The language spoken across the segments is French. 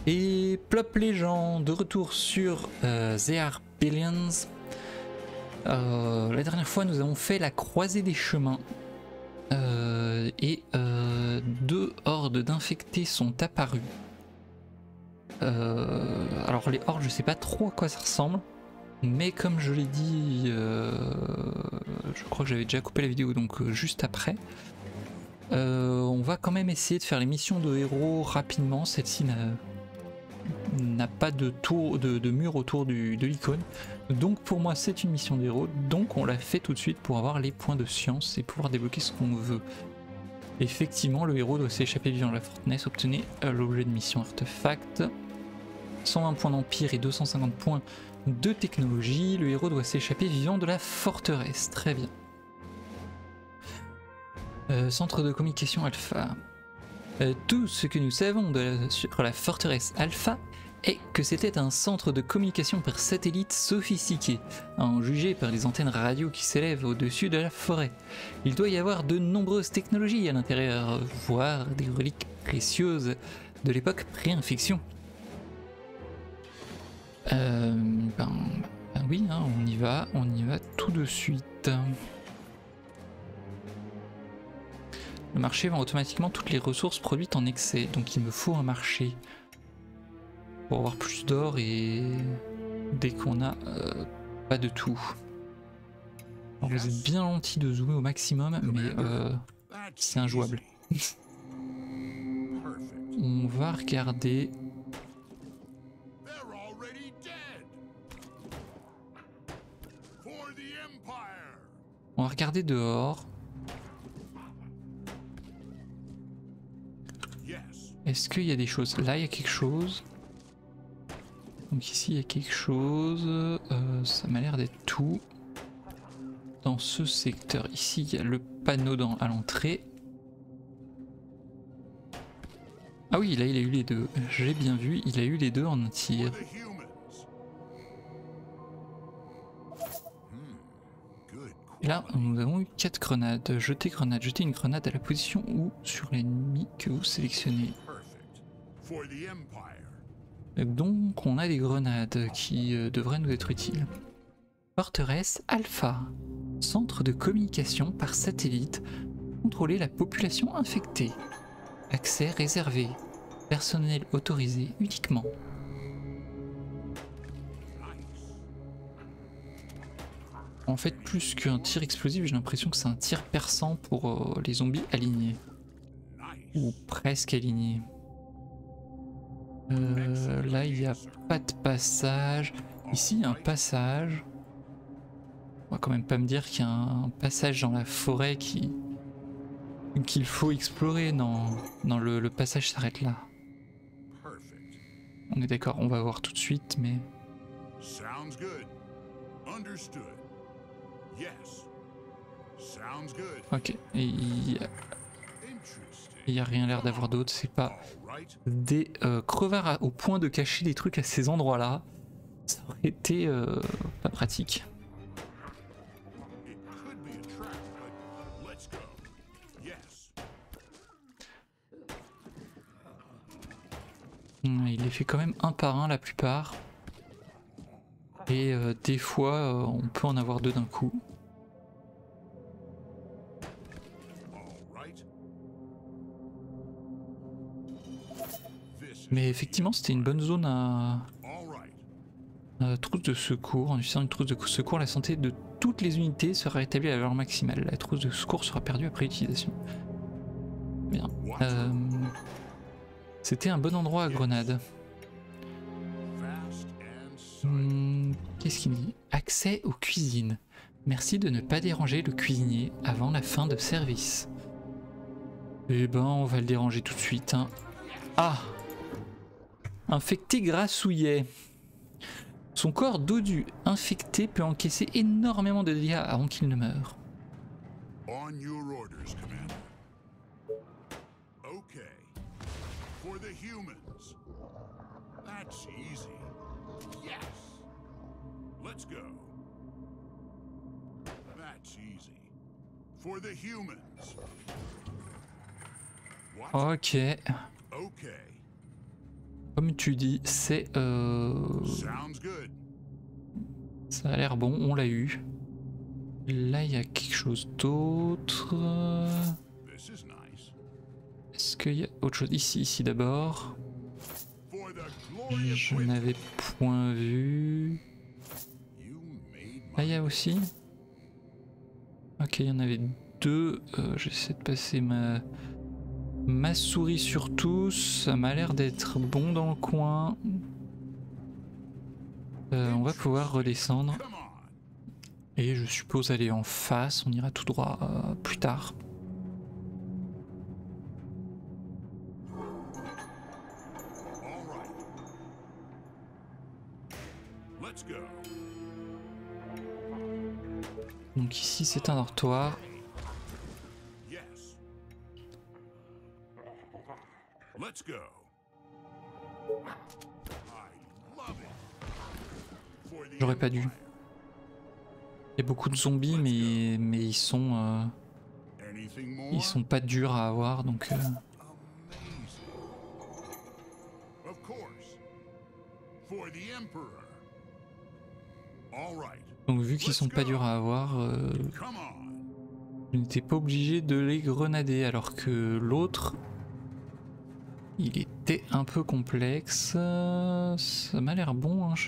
Et plop les gens, de retour sur The Are Billions. La dernière fois nous avons fait la croisée des chemins et deux hordes d'infectés sont apparues. Alors les hordes, je sais pas trop à quoi ça ressemble, mais comme je l'ai dit, je crois que j'avais déjà coupé la vidéo, donc juste après. On va quand même essayer de faire les missions de héros rapidement. Celle-ci n'a pas de tour de mur autour de l'icône, donc pour moi c'est une mission d'héros, donc on l'a fait tout de suite pour avoir les points de science et pouvoir débloquer ce qu'on veut. Effectivement, le héros doit s'échapper vivant de la forteresse, obtenir l'objet de mission artefact, 120 points d'empire et 250 points de technologie. Le héros doit s'échapper vivant de la forteresse, très bien. Centre de communication Alpha. Tout ce que nous savons sur la forteresse Alpha est que c'était un centre de communication par satellite sophistiqué, à en juger par les antennes radio qui s'élèvent au-dessus de la forêt. Il doit y avoir de nombreuses technologies à l'intérieur, voire des reliques précieuses de l'époque pré-infection. Oui, hein, on y va tout de suite. Le marché vend automatiquement toutes les ressources produites en excès, donc il me faut un marché pour avoir plus d'or et dès qu'on a pas de tout. Alors vous êtes bien gentil de zoomer au maximum, mais c'est injouable. On va regarder. On va regarder dehors. Est-ce qu'il y a des choses? Là il y a quelque chose. Donc ici il y a quelque chose. Ça m'a l'air d'être tout. Dans ce secteur. Ici il y a le panneau à l'entrée. Ah oui, là il a eu les deux. J'ai bien vu, il a eu les deux en un tir. Et là, nous avons eu 4 grenades. Jetez une grenade à la position ou sur l'ennemi que vous sélectionnez. Donc on a des grenades qui devraient nous être utiles. Forteresse Alpha. Centre de communication par satellite. Contrôler la population infectée. Accès réservé. Personnel autorisé uniquement. En fait, plus qu'un tir explosif, j'ai l'impression que c'est un tir perçant pour les zombies alignés. Ou presque alignés. Là, il n'y a pas de passage. Ici, il y a un passage. On va quand même pas me dire qu'il y a un passage dans la forêt qu'il faut explorer. Non, le passage s'arrête là. On est d'accord, on va voir tout de suite, mais... Ok, et il n'y a rien l'air d'avoir d'autre, c'est pas des crevards au point de cacher des trucs à ces endroits-là. Ça aurait été pas pratique. Il les fait quand même un par un la plupart. Et des fois on peut en avoir deux d'un coup. Mais effectivement c'était une bonne zone à trousse de secours. En utilisant une trousse de secours, la santé de toutes les unités sera rétablie à la valeur maximale. La trousse de secours sera perdue après utilisation. Bien. C'était un bon endroit à grenade. Qu'est-ce qu'il dit? Accès aux cuisines. Merci de ne pas déranger le cuisinier avant la fin de service. Eh ben, on va le déranger tout de suite. Hein. Ah! Infecté grassouillet. Son corps dodu infecté peut encaisser énormément de dégâts avant qu'il ne meure. Ok. Comme tu dis, c'est... Ça a l'air bon, on l'a eu. Là, il y a quelque chose d'autre. Est-ce qu'il y a autre chose ici? Ici d'abord. Je n'avais point vu. Là, il y a aussi. Ok, il y en avait deux. J'essaie de passer ma souris sur tous. Ça m'a l'air d'être bon dans le coin. On va pouvoir redescendre. Et je suppose aller en face. On ira tout droit plus tard. Donc ici c'est un dortoir. J'aurais pas dû. Il y a beaucoup de zombies mais ils sont pas durs à avoir donc donc vu qu'ils sont pas durs à avoir, je n'étais pas obligé de les grenader alors que l'autre il était un peu complexe. Ça m'a l'air bon, hein.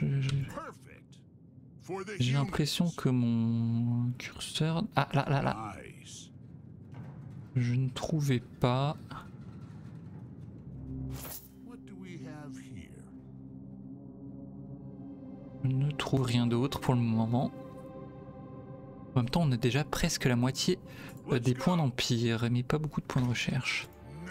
J'ai l'impression que mon curseur... Ah là. Je ne trouvais pas. Je ne trouve rien d'autre pour le moment. En même temps, on a déjà presque la moitié des points d'empire, mais pas beaucoup de points de recherche.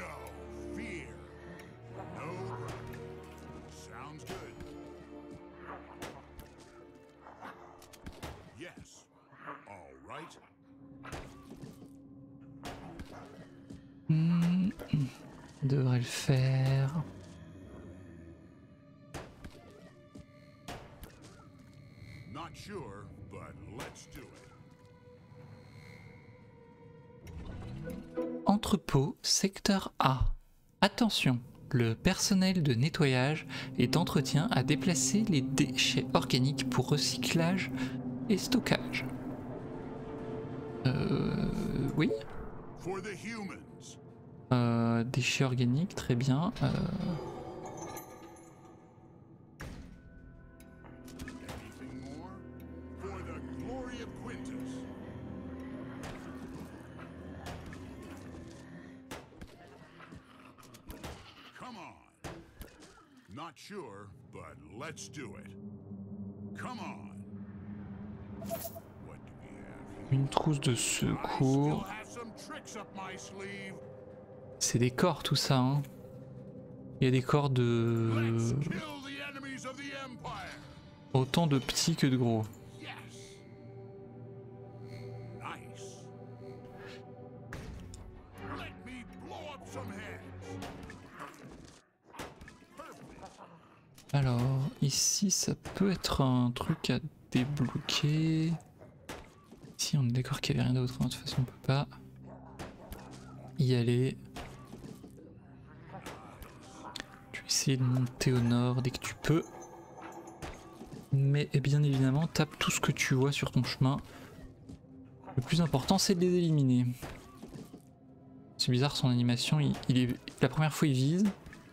Devrait le faire. Entrepôt, secteur A. Attention, le personnel de nettoyage et d'entretien a déplacé les déchets organiques pour recyclage et stockage. Oui. Déchets organiques, très bien. Une trousse de secours. C'est des corps tout ça, hein. Il y a des corps de... Autant de petits que de gros. Alors, ici ça peut être un truc à débloquer. Ici on est d'accord qu'il n'y avait rien d'autre, hein. De toute façon on peut pas y aller. Tu vas essayer de monter au nord dès que tu peux. Mais bien évidemment tape tout ce que tu vois sur ton chemin. Le plus important c'est de les éliminer. C'est bizarre, son animation, la première fois il vise.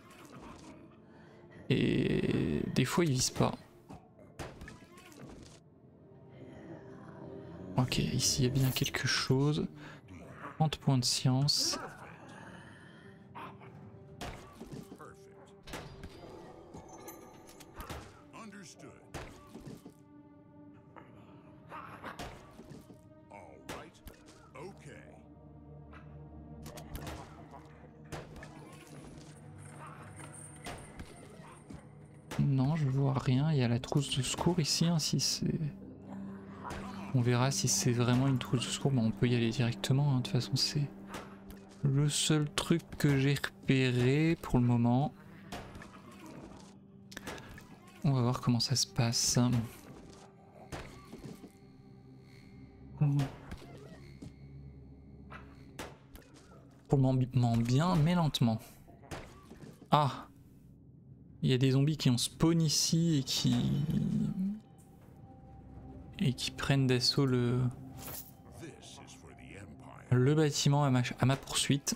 Et des fois il vise pas. Ok, ici il y a bien quelque chose. 30 points de science. Non, je vois rien. Il y a la trousse de secours ici, hein, si c'est... On verra si c'est vraiment une trousse de secours. Bon, on peut y aller directement, hein. De toute façon, c'est le seul truc que j'ai repéré pour le moment. On va voir comment ça se passe. Pour le moment bien, mais lentement. Ah! Il y a des zombies qui ont spawn ici et qui prennent d'assaut le bâtiment à ma poursuite.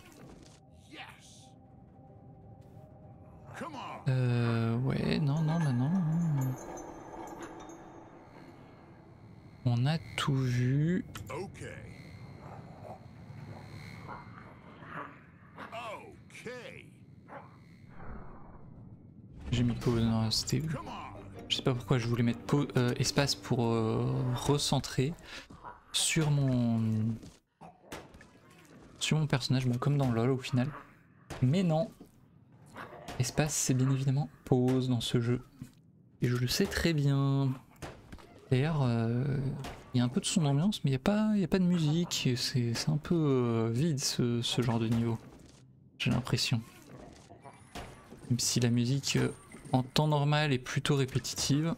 Ouais, non, maintenant. On a tout vu. J'ai mis pause, non, c'était... Je sais pas pourquoi je voulais mettre espace pour recentrer sur mon personnage, bah, comme dans LoL au final. Mais non, espace c'est bien évidemment pause dans ce jeu. Et je le sais très bien. D'ailleurs, il y a un peu de son d'ambiance, mais il n'y a pas de musique. C'est un peu vide ce genre de niveau. J'ai l'impression. Même si la musique en temps normal est plutôt répétitive.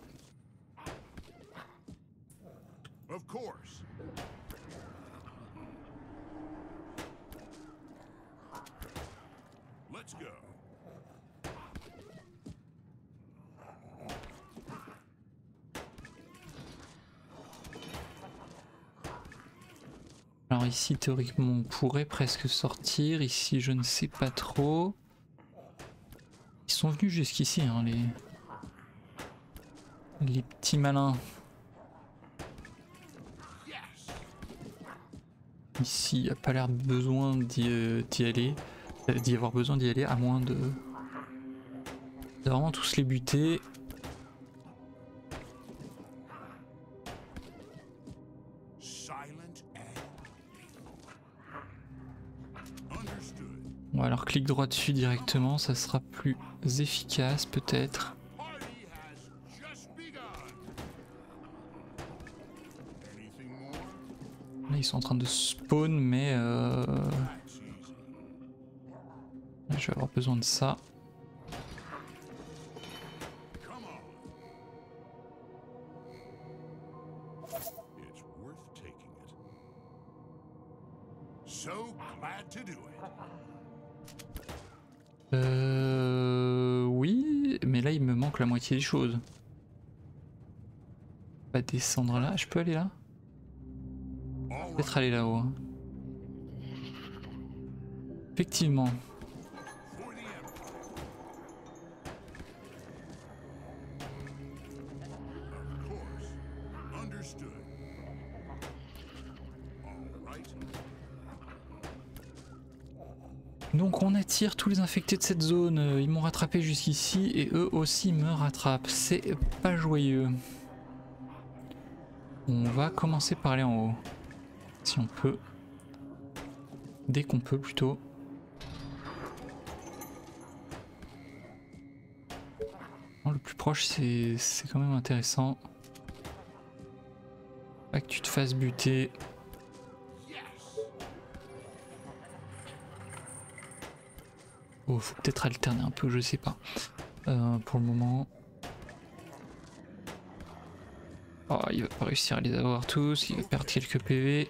Alors ici théoriquement on pourrait presque sortir, ici je ne sais pas trop. Ils sont venus jusqu'ici hein, les petits malins. Ici il n'y a pas l'air besoin d'y avoir besoin d'y aller à moins de vraiment tous les buter. Bon alors clic droit dessus directement, ça sera plus efficace peut-être. Là ils sont en train de spawn mais je vais avoir besoin de ça. Oui, mais là il me manque la moitié des choses. On va descendre là, je peux aller là? Peut-être aller là-haut. Hein. Effectivement. Donc on attire tous les infectés de cette zone, ils m'ont rattrapé jusqu'ici et eux aussi me rattrapent, c'est pas joyeux. On va commencer par aller en haut, si on peut, dès qu'on peut plutôt. Bon, le plus proche c'est quand même intéressant. Pas que tu te fasses buter. Oh, faut peut-être alterner un peu, je sais pas. Pour le moment. Oh, il va pas réussir à les avoir tous, il va perdre quelques PV.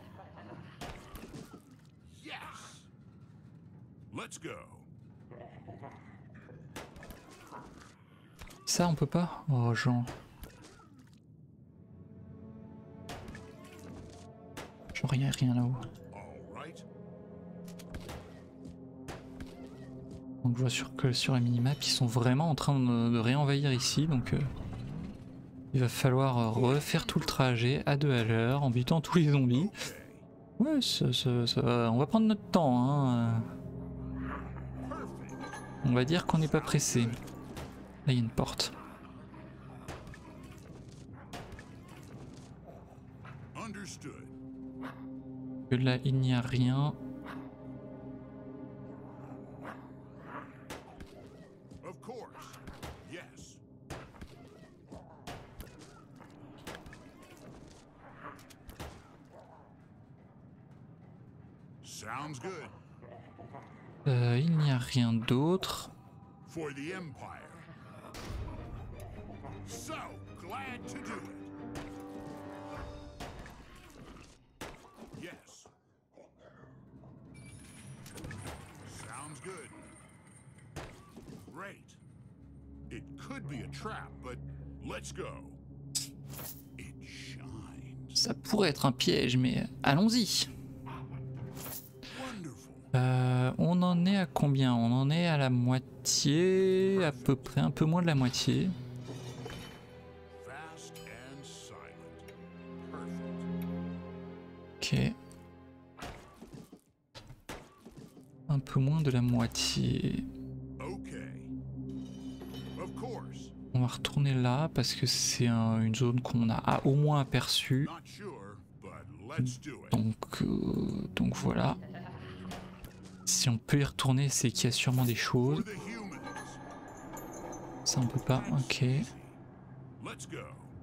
Ça on peut pas? Oh Jean. Genre rien là-haut. Donc je vois que sur la minimap ils sont vraiment en train de réenvahir ici donc il va falloir refaire tout le trajet à 2 à l'heure en butant tous les zombies. Ouais on va prendre notre temps hein. On va dire qu'on n'est pas pressé. Là il y a une porte. Là il n'y a rien. Il n'y a rien d'autre. It could be a trap, but let's go. It shines. Ça pourrait être un piège, mais allons-y. On en est à combien? On en est à la moitié, à peu près, un peu moins de la moitié. Fast and silent. Ok. Perfect. Un peu moins de la moitié. Okay. Of course. On va retourner là parce que c'est une zone qu'on a au moins aperçue. Not sure, but let's do it. Donc voilà. Si on peut y retourner, c'est qu'il y a sûrement des choses. For the humans. Ça on peut pas, ok. Let's go.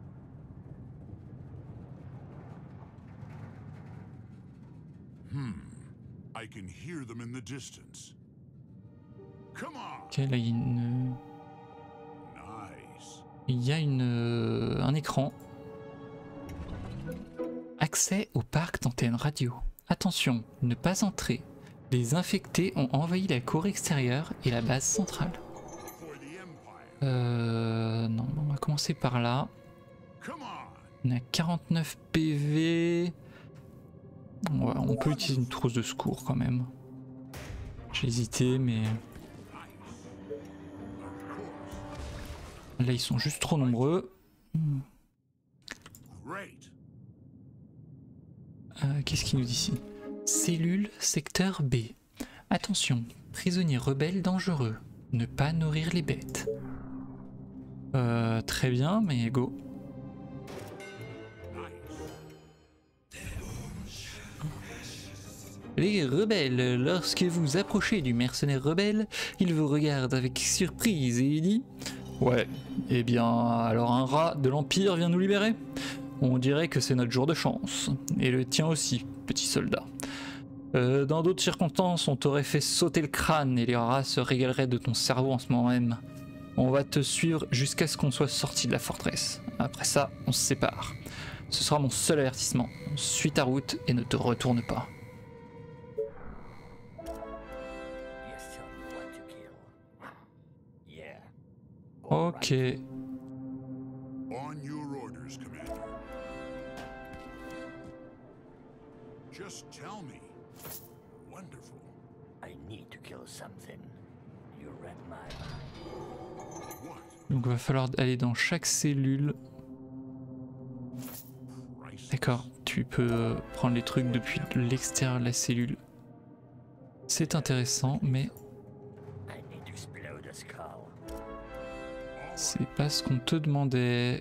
I can hear them in the distance. Come on. Ok, là il y a Nice. un écran. Accès au parc d'antenne radio. Attention, ne pas entrer. Les infectés ont envahi la cour extérieure et la base centrale. For the Empire. Non, on va commencer par là. Come On on. a 49 PV. Ouais, on peut utiliser une trousse de secours quand même. J'ai hésité, mais là ils sont juste trop nombreux. Great. Qu'est-ce qu'il nous dit ici? Cellule secteur B. Attention, prisonniers rebelles dangereux. Ne pas nourrir les bêtes. Très bien, mais go. Les rebelles, lorsque vous approchez du mercenaire rebelle, il vous regarde avec surprise et il dit « Ouais, eh bien, alors un rat de l'Empire vient nous libérer? On dirait que c'est notre jour de chance. Et le tien aussi, petit soldat. Dans d'autres circonstances, on t'aurait fait sauter le crâne et les rats se régaleraient de ton cerveau en ce moment même. On va te suivre jusqu'à ce qu'on soit sorti de la forteresse. Après ça, on se sépare. Ce sera mon seul avertissement. Suis ta route et ne te retourne pas. » Ok. On your orders, Commander. Just tell me. Wonderful. I need to kill something. You read my mind. What? Donc il va falloir aller dans chaque cellule. Priceless. D'accord, tu peux prendre les trucs depuis l'extérieur de la cellule. C'est intéressant, mais I need to explode a skull. c'est pas ce qu'on te demandait.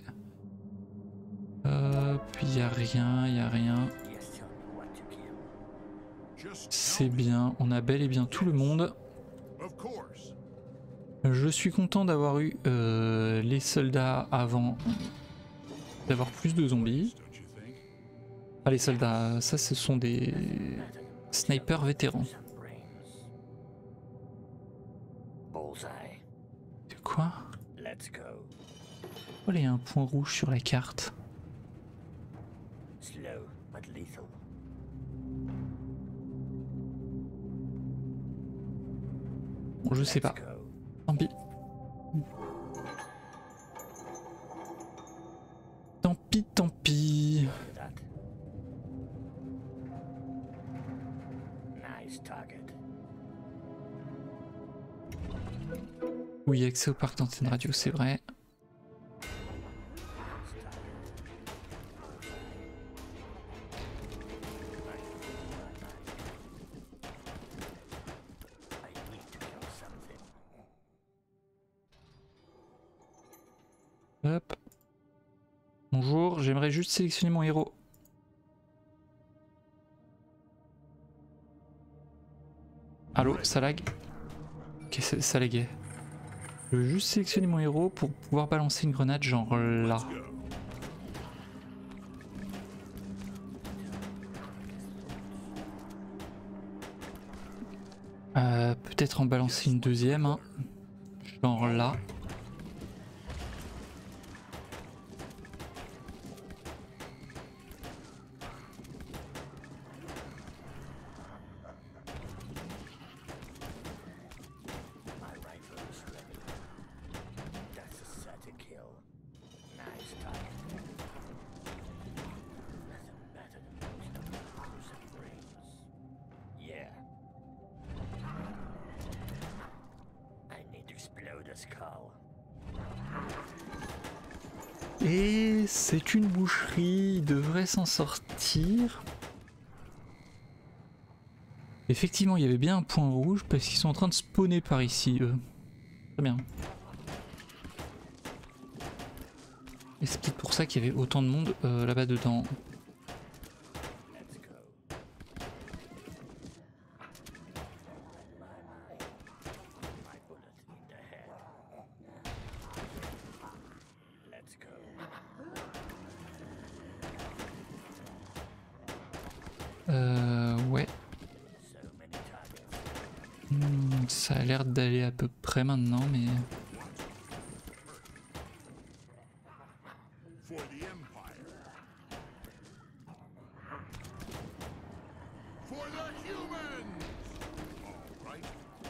Puis y a rien, y a rien. Yes, tell me what to kill. Just C'est tell me. bien, on a bel et bien tout le monde. Of course. Je suis content d'avoir eu les soldats avant d'avoir plus de zombies. Don't you think? Ah, les soldats, ça ce sont des snipers vétérans. Some brains. Bullseye. C'est quoi? Let's go. Oh, il y a un point rouge sur la carte. Slow but lethal. Bon, je sais pas. Let's go. Tant pis. Tant pis, tant pis. That. Nice target. Oui, accès au parc d'antenne radio, c'est vrai. I need to kill something. Hop. Bonjour, j'aimerais juste sélectionner mon héros. Allô, ça lag? Ok, ça laguait. Je veux juste sélectionner mon héros pour pouvoir balancer une grenade genre là. Let's go. Peut-être en balancer une deuxième, hein. Genre là. My rifle is ready. skull. Et c'est une boucherie, il devrait s'en sortir. Effectivement, il y avait bien un point rouge parce qu'ils sont en train de spawner par ici, eux. Très bien. Et c'est peut-être pour ça qu'il y avait autant de monde là-bas dedans. Let's go. My bullet in the head. Let's go. Ouais. So many targets. Ça a l'air d'aller à peu près maintenant, mais... For the Empire. For the humans! All right.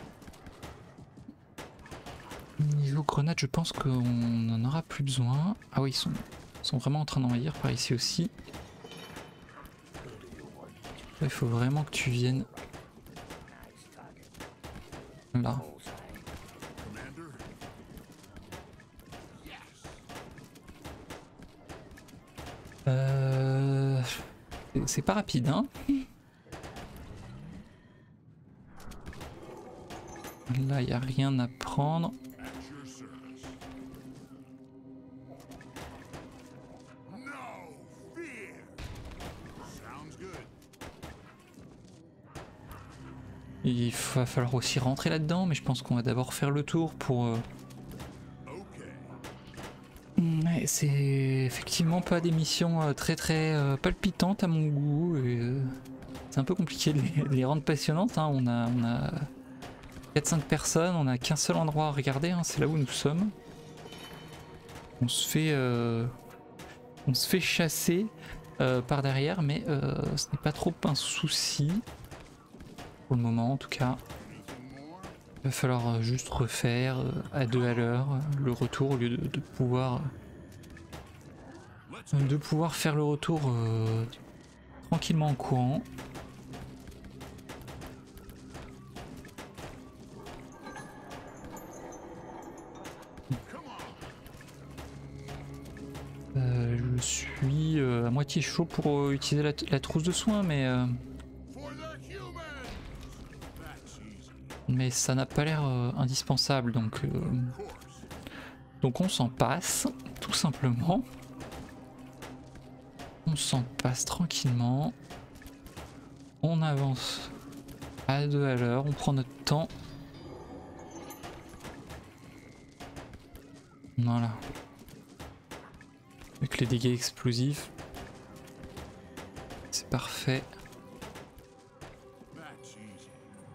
Niveau grenade, je pense qu'on n'en aura plus besoin. Ah oui, ils sont vraiment en train d'envahir par ici aussi. Il faut vraiment que tu viennes Nice target. là. Bullseye. Commander? Yes! C'est pas rapide, hein. Là, il n'y a rien à prendre. At your service. No fear! Sounds good. Il va falloir aussi rentrer là-dedans, mais je pense qu'on va d'abord faire le tour pour... Okay. Ouais, c'est effectivement pas des missions très palpitantes à mon goût. Et, c'est un peu compliqué de les rendre passionnantes, hein. On a 4-5 personnes, on n'a qu'un seul endroit à regarder, hein, c'est là où nous sommes. On se fait chasser par derrière, mais ce n'est pas trop un souci. Pour le moment en tout cas. Il va falloir juste refaire à 2 à l'heure le retour au lieu de pouvoir faire le retour tranquillement en courant. Je suis à moitié chaud pour utiliser la trousse de soins, mais For the humans! That's easy. mais ça n'a pas l'air indispensable, donc Of course. on s'en passe, tout simplement. On s'en passe tranquillement. On avance à 2 à l'heure, on prend notre temps. Voilà. Avec les dégâts explosifs. C'est parfait. That's easy.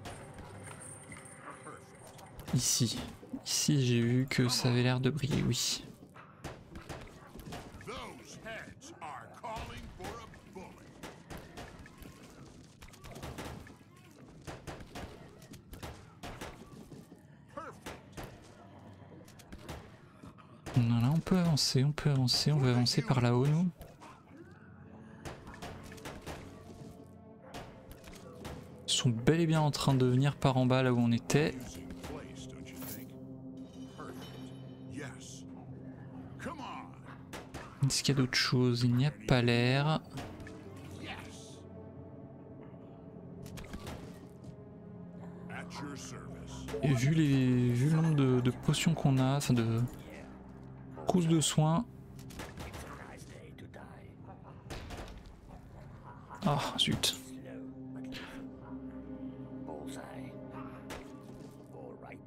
Perfect. Ici. Ici j'ai vu que ça avait l'air de briller, oui. Those heads are calling for a bullet. Perfect. Voilà, on peut avancer, on va avancer par là-haut nous. Ils sont bel et bien en train de venir par en bas là où on était. Easy place, don't you think? Perfect. Yes. Come on. Est-ce qu'il y a d'autres choses? Il n'y a pas l'air. Yes. At your service. Et vu le nombre de potions qu'on a, enfin de trousses de soins. It's a nice day to die. Ah zut. Slow but lethal. Bullseye. All right.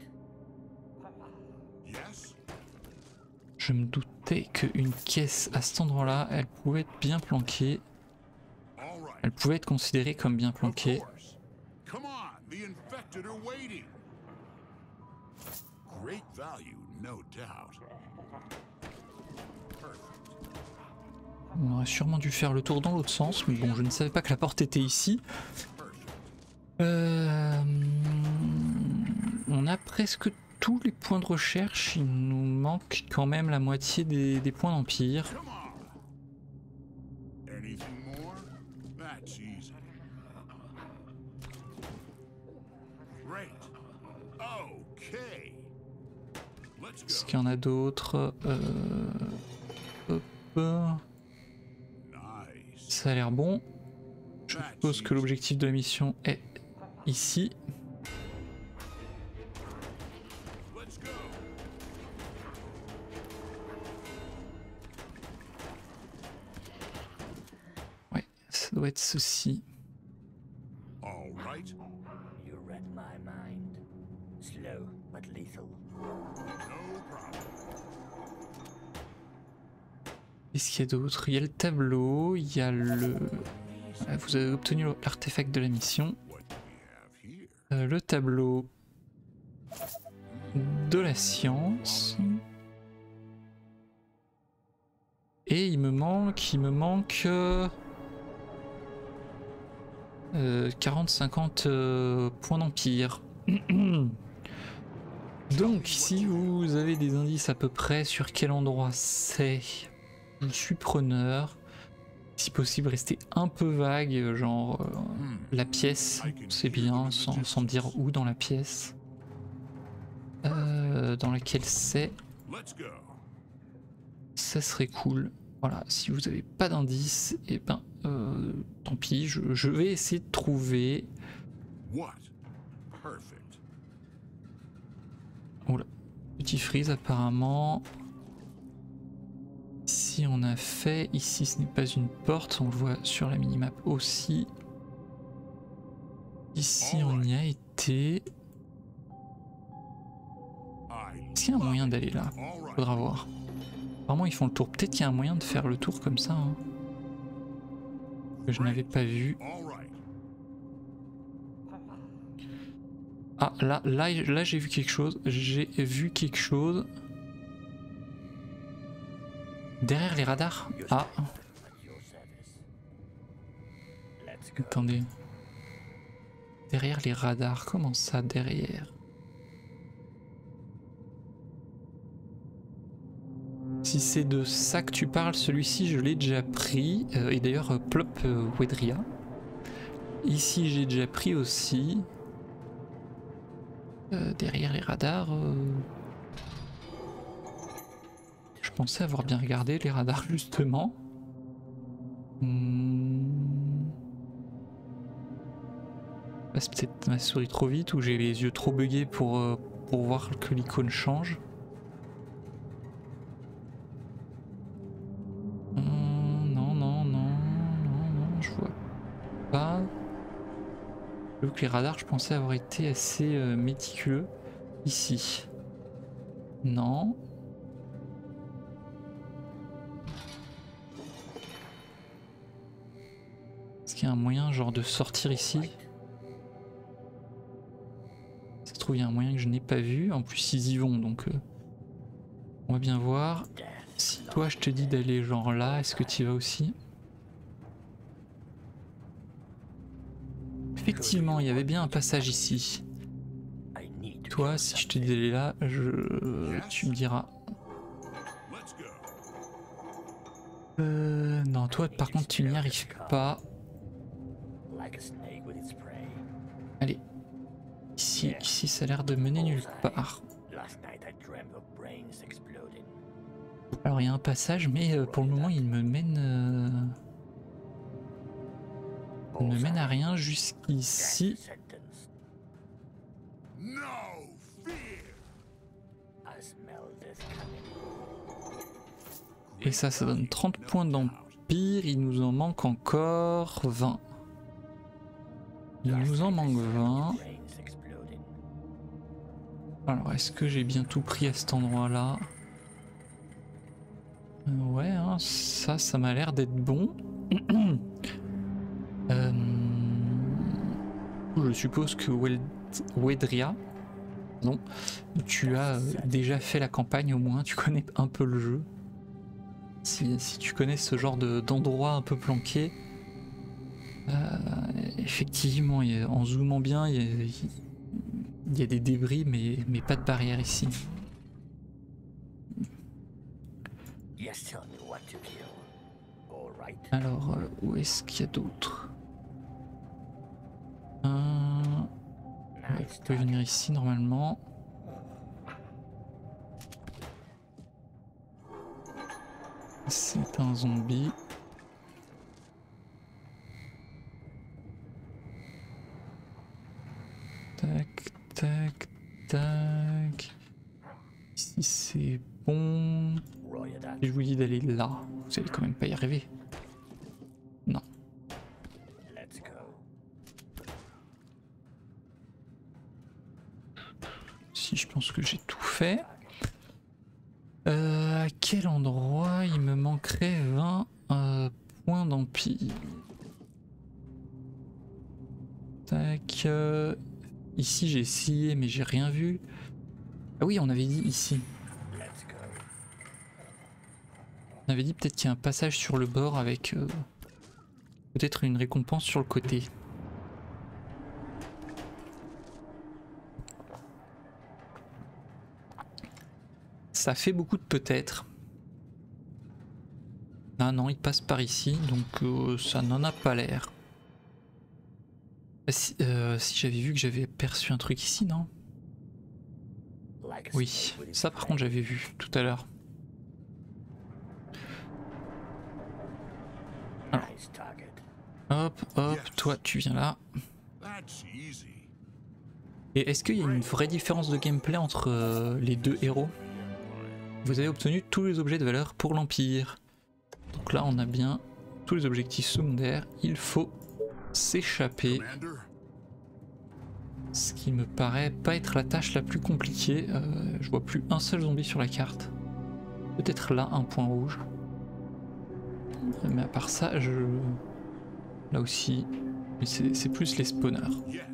Yes. Je me doutais qu'une caisse à cet endroit-là, elle pouvait être bien planquée. All right. Elle pouvait être considérée comme bien Of planquée. course. Come on, the infected are waiting. Great value, no doubt. Perfect. On aurait sûrement dû faire le tour dans l'autre sens, mais bon, je ne savais pas que la porte était ici. Perfect. On a presque tous les points de recherche, il nous manque quand même la moitié des points d'empire. Come on. Anything more? That's easy. Great. Okay. Let's Est-ce go. qu'il y en a d'autres? Hop. Nice. Ça a l'air bon. Je suppose que l'objectif de la mission est ici. Let's go. Ouais, ça doit être ceci. All right. You read my mind. Slow but lethal. No problem. Qu'est-ce qu'il y a d'autre? Il y a le tableau, il y a le... Ah, vous avez obtenu l'artefact de la mission. What do we have here? Le tableau de la science. Et il me manque 40-50 points d'empire. Donc si vous avez des indices à peu près sur quel endroit c'est, je suis preneur. Si possible, rester un peu vague, genre la pièce, c'est bien, sans me dire où dans la pièce. Dans laquelle c'est, Let's go. ça serait cool. Voilà, si vous n'avez pas d'indice, et ben tant pis, je vais essayer de trouver. What? Perfect. Oula, petit freeze apparemment. Ici on a fait, ici ce n'est pas une porte, on le voit sur la minimap aussi. Ici on y a été. Est-ce qu'il y a un moyen d'aller là? All right. Faudra voir. Apparemment ils font le tour, peut-être qu'il y a un moyen de faire le tour comme ça. Hein. Que je n'avais pas vu. All right. Ah là j'ai vu quelque chose, Derrière les radars? Ah, At your service. Let's go. attendez. Derrière les radars, comment ça derrière? Si c'est de ça que tu parles, celui-ci je l'ai déjà pris. Et d'ailleurs, Plop Wedria. Ici j'ai déjà pris aussi. Derrière les radars. Je pensais avoir bien regardé les radars justement. Passe peut-être ma souris trop vite ou j'ai les yeux trop buggés pour voir que l'icône change. Non, je vois pas. Donc les radars, je pensais avoir été assez méticuleux ici. Non. Est-ce qu'il y a un moyen genre de sortir ici? Ça se trouve il y a un moyen que je n'ai pas vu. En plus ils y vont donc on va bien voir. Si toi je te dis d'aller genre là, est-ce que tu y vas aussi? Effectivement, il y avait bien un passage ici. I need to Toi, kill si je te dis d'aller là, tu me diras. Let's go. Non, toi par contre tu n'y arrives pas. like a snake with its prey. Allez. Ici ça a l'air de mener nulle part. Last night I dreamt of brains exploding. Alors il y a un passage, mais pour le moment il me mène... il ne mène à rien jusqu'ici. Sentence. No fear. I smell death coming. Et ça donne 30 points d'empire. Il nous en manque encore 20. Il nous en manque 20. Brains exploding. Alors est-ce que j'ai bien tout pris à cet endroit-là? Ouais, hein, ça m'a l'air d'être bon. Je suppose que Wedria, non, tu as déjà fait la campagne au moins, tu connais un peu le jeu. Si tu connais ce genre d'endroit un peu planqué, effectivement, en zoomant bien, il y a des débris, mais pas de barrière ici. Yes, tell me what to kill. All right. Alors, où est-ce qu'il y a d'autres? Ouais, Nice tu peux venir ici normalement. C'est un zombie. Tac, tac, tac. Ici c'est bon. Je vous dis d'aller là. Vous allez quand même pas y arriver. Non. Si, je pense que j'ai tout fait. À quel endroit il me manquerait 20 points d'empire? Tac. Ici j'ai essayé mais j'ai rien vu. Ah oui, on avait dit ici. On avait dit peut-être qu'il y a un passage sur le bord avec peut-être une récompense sur le côté. Ça fait beaucoup de peut-être. Ah non, il passe par ici, donc ça n'en a pas l'air. Si j'avais vu que j'avais aperçu un truc ici, non? Oui, ça par contre j'avais vu tout à l'heure. Hop, hop, toi tu viens là. Et est-ce qu'il y a une vraie différence de gameplay entre les deux héros? Vous avez obtenu tous les objets de valeur pour l'Empire. Donc là on a bien tous les objectifs secondaires. Il faut s'échapper. Ce qui me paraît pas être la tâche la plus compliquée. Je vois plus un seul zombie sur la carte. Peut-être là un point rouge. Mais à part ça, là aussi, c'est plus les spawners.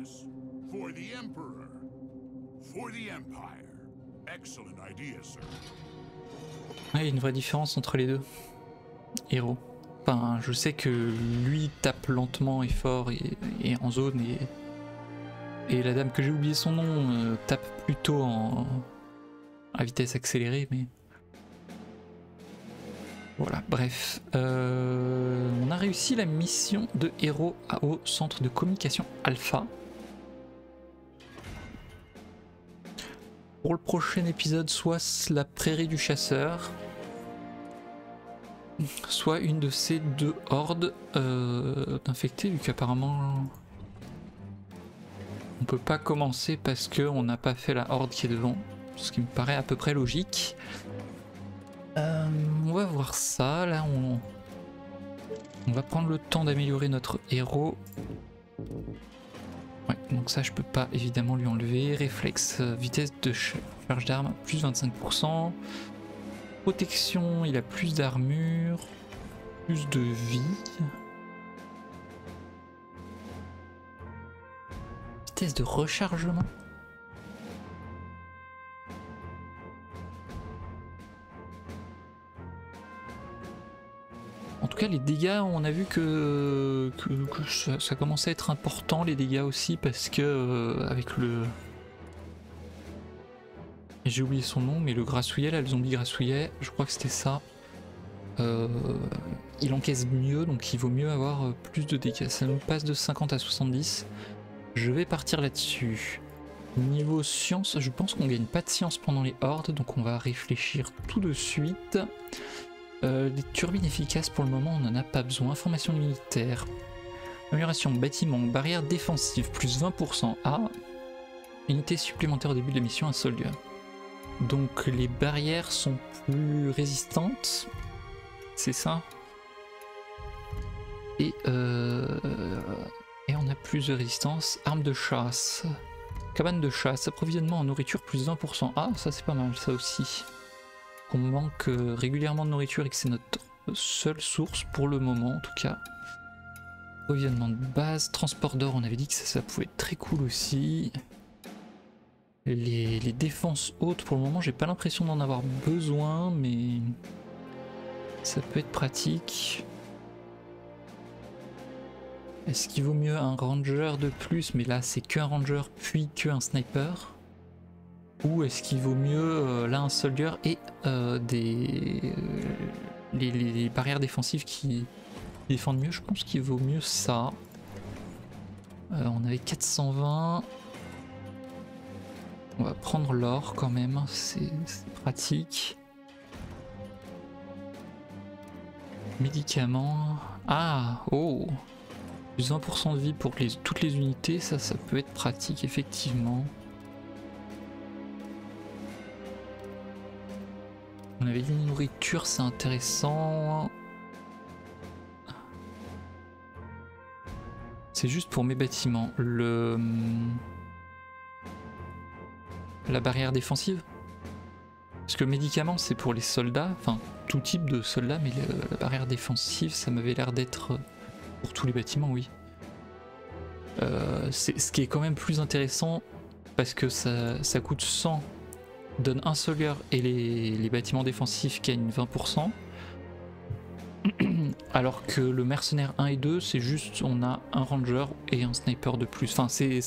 Il y a une vraie différence entre les deux héros. Enfin, je sais que lui tape lentement et fort et en zone et la dame que j'ai oublié son nom tape plutôt à vitesse accélérée, mais voilà, bref. On a réussi la mission de héros au centre de communication Alpha. Pour le prochain épisode, soit la prairie du chasseur, soit une de ces deux hordes d'infectés, vu qu'apparemment on peut pas commencer parce qu'on n'a pas fait la horde qui est devant, ce qui me paraît à peu près logique. On va voir ça, là on va prendre le temps d'améliorer notre héros. Ouais, donc ça je peux pas évidemment lui enlever. Réflexe, vitesse de charge d'arme, plus 25%. Protection, il a plus d'armure, plus de vie. Vitesse de rechargement. En tout cas les dégâts, on a vu que ça commençait à être important, les dégâts aussi, parce que avec le... J'ai oublié son nom, mais le grassouillet, là, le zombie grassouillet, je crois que c'était ça. Il encaisse mieux, donc il vaut mieux avoir plus de dégâts. Ça nous passe de 50 à 70. Je vais partir là-dessus. Niveau science, je pense qu'on gagne pas de science pendant les hordes, donc on va réfléchir tout de suite. Les turbines efficaces pour le moment on n'en a pas besoin. Formation militaire, amélioration bâtiment, barrière défensive plus 20% à unité supplémentaire au début de la mission, un soldier. Donc les barrières sont plus résistantes, c'est ça. Et on a plus de résistance. Arme de chasse, cabane de chasse, approvisionnement en nourriture plus 20%. Ah ça c'est pas mal ça aussi. On manque régulièrement de nourriture et que c'est notre seule source pour le moment en tout cas. Approvisionnement de base, transport d'or, on avait dit que ça pouvait être très cool aussi. Les défenses hautes pour le moment j'ai pas l'impression d'en avoir besoin, mais ça peut être pratique. Est-ce qu'il vaut mieux un ranger de plus, mais là c'est qu'un ranger puis qu'un sniper? Ou est-ce qu'il vaut mieux là un soldier et les barrières défensives qui défendent mieux? Je pense qu'il vaut mieux ça. On avait 420. On va prendre l'or quand même, c'est pratique. Médicaments. Ah, oh. Plus 20% de vie pour toutes les unités, ça peut être pratique, effectivement. On avait dit nourriture, c'est intéressant. C'est juste pour mes bâtiments. La barrière défensive. Parce que le médicament, c'est pour les soldats, enfin tout type de soldats, mais la barrière défensive, ça m'avait l'air d'être pour tous les bâtiments, oui. Ce qui est quand même plus intéressant, parce que ça coûte 100, donne un soldier et les bâtiments défensifs gagnent 20%. Alors que le mercenaire 1 et 2, c'est juste on a un ranger et un sniper de plus. Enfin, c'est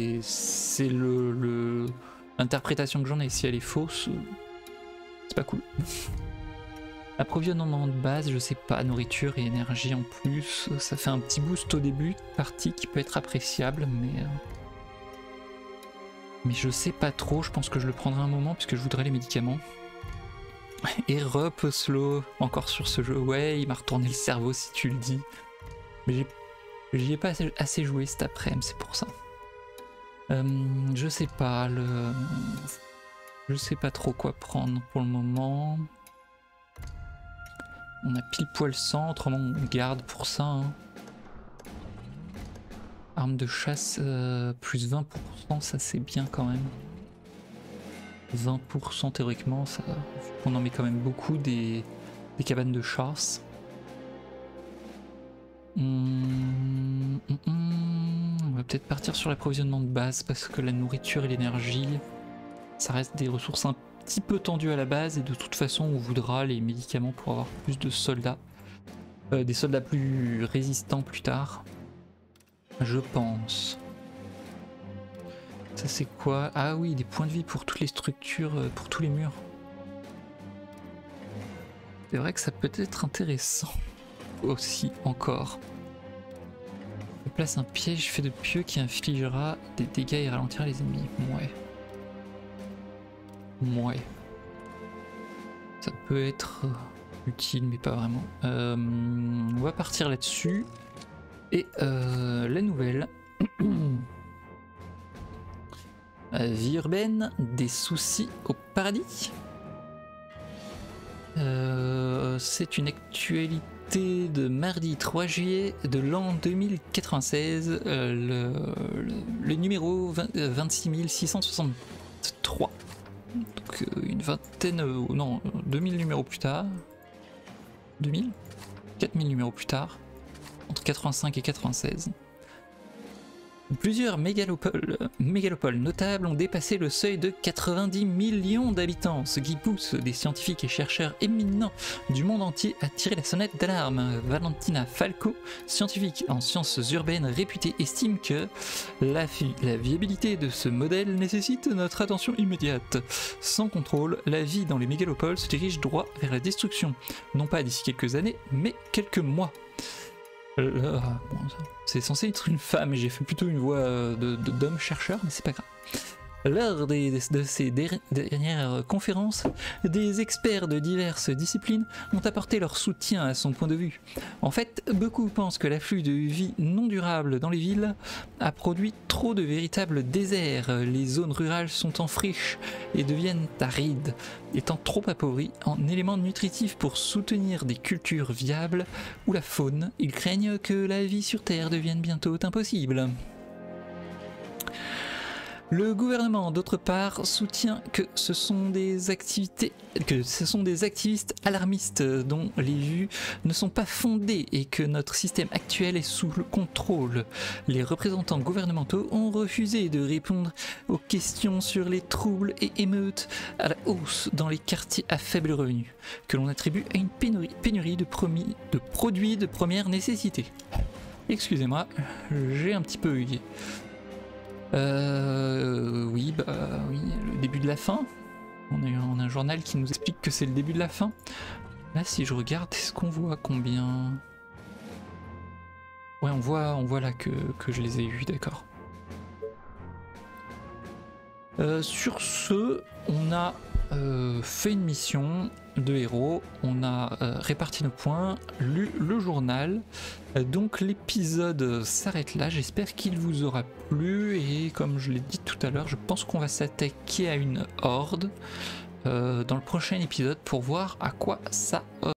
l'interprétation que j'en ai. Si elle est fausse, c'est pas cool. Approvisionnement de base, je sais pas, nourriture et énergie en plus, ça fait un petit boost au début de partie qui peut être appréciable, mais je sais pas trop. Je pense que je le prendrai un moment puisque je voudrais les médicaments. Et rep slow, encore sur ce jeu. Ouais, il m'a retourné le cerveau si tu le dis. Mais j'y ai pas assez joué cet après-midi, c'est pour ça. Je sais pas, je sais pas trop quoi prendre pour le moment. On a pile poil 100, autrement on garde pour ça. Hein. Arme de chasse, plus 20%, ça c'est bien quand même. 20% théoriquement, ça, on en met quand même beaucoup des cabanes de chasse. On va peut-être partir sur l'approvisionnement de base parce que la nourriture et l'énergie, ça reste des ressources un petit peu tendues à la base et de toute façon on voudra les médicaments pour avoir plus de soldats. Des soldats plus résistants plus tard, je pense. Ça c'est quoi? Ah oui, des points de vie pour toutes les structures, pour tous les murs. C'est vrai que ça peut être intéressant aussi encore. On place un piège fait de pieux qui infligera des dégâts et ralentira les ennemis. Ouais. Ça peut être utile mais pas vraiment. On va partir là-dessus. Et la nouvelle. Vie urbaine, des soucis au paradis. C'est une actualité de mardi 3 juillet de l'an 2096, le numéro 26663. Donc une vingtaine, non, 2000 numéros plus tard. 2000 4000 numéros plus tard, entre 85 et 96. Plusieurs mégalopoles notables ont dépassé le seuil de 90 millions d'habitants, ce qui pousse des scientifiques et chercheurs éminents du monde entier à tirer la sonnette d'alarme. Valentina Falco, scientifique en sciences urbaines réputée, estime que la viabilité de ce modèle nécessite notre attention immédiate. Sans contrôle, la vie dans les mégalopoles se dirige droit vers la destruction, non pas d'ici quelques années, mais quelques mois. Bon, c'est censé être une femme et j'ai fait plutôt une voix d'homme chercheur, mais c'est pas grave. Lors de ces dernières conférences, des experts de diverses disciplines ont apporté leur soutien à son point de vue. En fait, beaucoup pensent que l'afflux de vie non durable dans les villes a produit trop de véritables déserts. Les zones rurales sont en friche et deviennent arides, étant trop appauvries en éléments nutritifs pour soutenir des cultures viables ou la faune. Ils craignent que la vie sur Terre devienne bientôt impossible. Le gouvernement, d'autre part, soutient que ce sont des activistes alarmistes dont les vues ne sont pas fondées et que notre système actuel est sous le contrôle. Les représentants gouvernementaux ont refusé de répondre aux questions sur les troubles et émeutes à la hausse dans les quartiers à faible revenu, que l'on attribue à une pénurie de produits de première nécessité. Excusez-moi, j'ai un petit peu hugué. Oui, le début de la fin. On a un journal qui nous explique que c'est le début de la fin. Là, si je regarde, est-ce qu'on voit combien? Ouais, on voit là que je les ai eus, d'accord. Sur ce, on a fait une mission de héros, on a réparti nos points, lu le journal, donc l'épisode s'arrête là, j'espère qu'il vous aura plu et comme je l'ai dit tout à l'heure, je pense qu'on va s'attaquer à une horde dans le prochain épisode pour voir à quoi ça